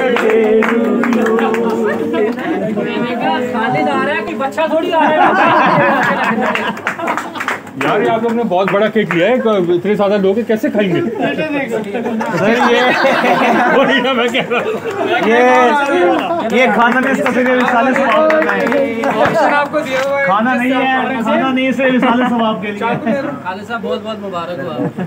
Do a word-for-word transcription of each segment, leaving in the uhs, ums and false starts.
खालिद आ रहा है, कोई बच्चा थोड़ी आ रहा है। यार ये आप लोग ने बहुत बड़ा केक लिया है, इतने ज्यादा लोग हैं कैसे खाएंगे? सर ये वही ना मैं कह रहा हूँ, ये ये खाना नहीं, इसका सिर्फ रिसाले सवाब करना है। आपको दिया हुआ है, खाना नहीं है, खाना नहीं है, सिर्फ रिसाले सवाब के लिए। खालिद साहब बहुत बहुत मुबारक हो आपको।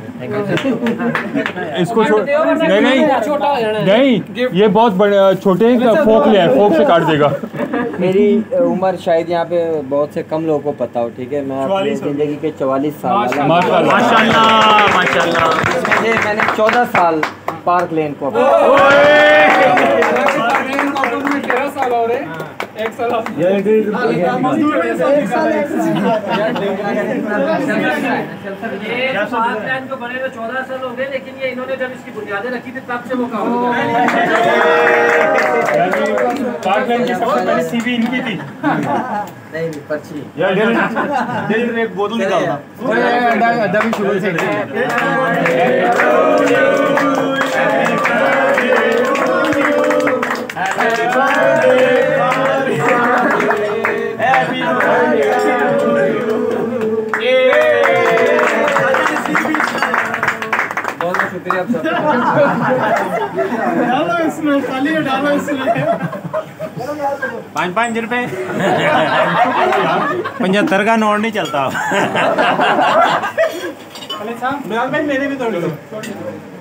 इसको छोड़ नहीं नहीं नहीं, ये बहुत बड़े छोटे हैं, फोक ले आए, फोक से काट देगा। मेरी उम्र शायद यहाँ पे बहुत से कम लोगों को पता हो, ठीक है? मैं अपनी ज़िंदगी के चवालीस साल माशाल्लाह माशाल्लाह माशाल्लाह। इसमें मैंने चौदह साल पार्क लेन को तेरह साल हो रहे, एक साल को बने तो चौदह साल हो गए, लेकिन ये इन्होंने जब इसकी बुनियादें रखी थी तब से वो काम हो गया। पार्क लाइन की सबसे पहले सीवी इनकी थी। नहीं पर्ची यार डेली एक बोतल निकालना। अड्डा भी शुरू से बहुत बहुत शुक्रिया आप सबका। डालो इसमें, खाली डालो इसमें। पाँच पाँच रुपए पचहत्तर का नोट नहीं चलता। भाई मेरे भी थोड़ी